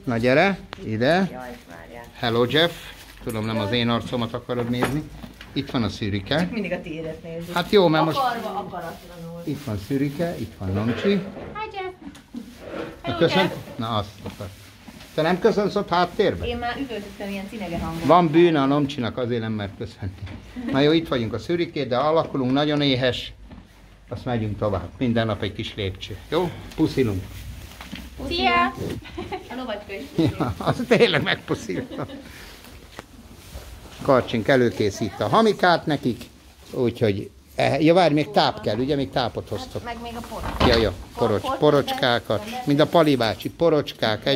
Na gyere, ide. Jaj, várjál. Hello Jeff. Tudom, nem az én arcomat akarod nézni. Itt van a szürike. Csak mindig a tiédet nézzük. Hát jó, mert most Akarva, akaratlanul. itt van szürike, itt van Nomcsi. Hi Jeff. Na, köszön. Na azt akar. Te nem köszönsz ott háttérben? Én már üvöltöttem ilyen cinege hangon. Van bűne a Nomcsinak, azért nem mert köszönni. Na jó, itt vagyunk a szürikét, de alakulunk, nagyon éhes. Azt megyünk tovább. Minden nap egy kis lépcső. Jó? Puszilunk. Szia! A lovacska is. Ja, azt tényleg megpusziltam. Karcsink előkészít a hamikát nekik, úgyhogy, ja várj, még táp kell, ugye, még tápot hoztok. Meg még a porok. Ja, ja, porocskákat, mint a Pali bácsi, porocskák,